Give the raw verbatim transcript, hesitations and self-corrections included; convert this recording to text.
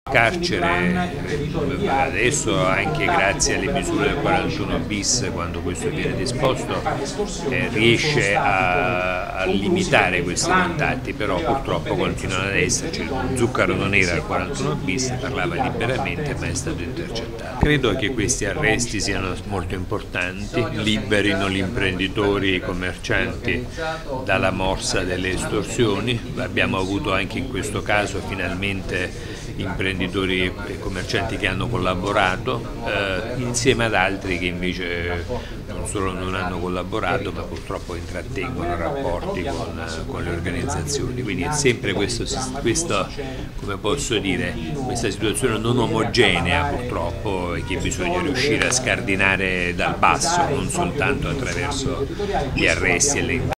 Carcere adesso, anche grazie alle misure del quarantuno bis, quando questo viene disposto, eh, riesce a, a limitare questi contatti, però purtroppo continuano ad esserci. Lo Zuccaro non era al quarantuno bis, parlava liberamente, ma è stato intercettato. Credo che questi arresti siano molto importanti, liberino gli imprenditori e i commercianti dalla morsa delle estorsioni. Abbiamo avuto anche in questo caso finalmente imprenditori e commercianti che hanno collaborato eh, insieme ad altri che invece non solo non hanno collaborato, ma purtroppo intrattengono rapporti con, con le organizzazioni. Quindi è sempre questo, questo, come posso dire, questa situazione non omogenea purtroppo, e che bisogna riuscire a scardinare dal basso, non soltanto attraverso gli arresti e le